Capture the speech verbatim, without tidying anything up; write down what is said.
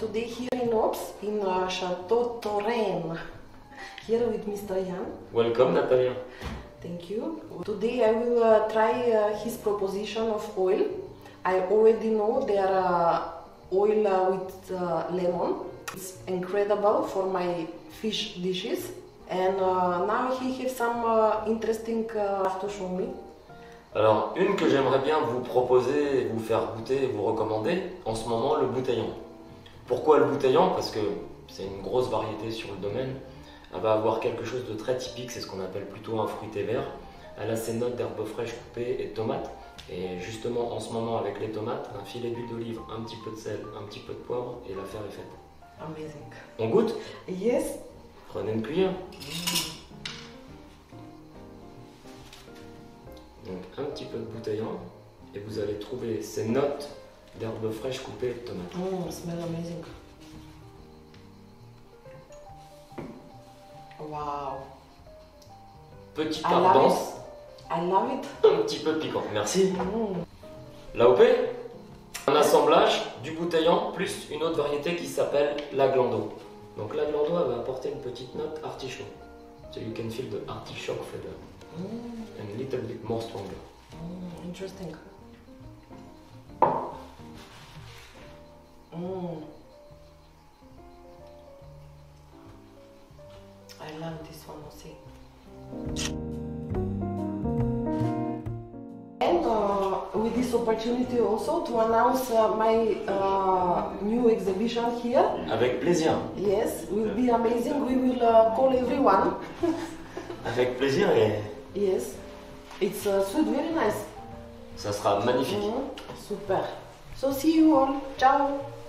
today here in Ops, in uh, Chateau Touraine, here with Mister Jan. Welcome, Natalia. Thank you. Today I will uh, try uh, his proposition of oil. I already know there are oil uh, with uh, lemon. It's incredible for my fish dishes. And uh, now he has some uh, interesting uh, stuff to show me. Alors, une que j'aimerais bien vous proposer, vous faire goûter, vous recommander, en ce moment, le bouteillant. Pourquoi le bouteillant? Parce que c'est une grosse variété sur le domaine. Elle va avoir quelque chose de très typique, c'est ce qu'on appelle plutôt un fruité vert. Elle a ses notes d'herbes fraîches coupées et de tomates. Et justement, en ce moment, avec les tomates, un filet d'huile d'olive, un petit peu de sel, un petit peu de poivre, et l'affaire est faite. Amazing. On goûte? Yes. Prenez une cuillère. Donc un petit peu de bouteillant et vous allez trouver ces notes d'herbes fraîches coupées et de tomates. Mm, smell amazing. Wow. Petite I love ardence, it. I love it. un petit peu piquant. Merci. Mm. L'A O P, un assemblage du bouteillant plus une autre variété qui s'appelle la glando. Donc la glando elle va apporter une petite note artichaut. So you can feel the artichoke flavor. Mm. And a little bit more stronger. Mm, interesting. Mm. I love this one also. And uh, with this opportunity also to announce uh, my uh, new exhibition here. Avec plaisir. Yes, will be amazing. We will uh, call everyone. Avec plaisir et Yes, it's uh, sweet, very nice. ça sera magnifique. Mm, super. So see you all. Ciao.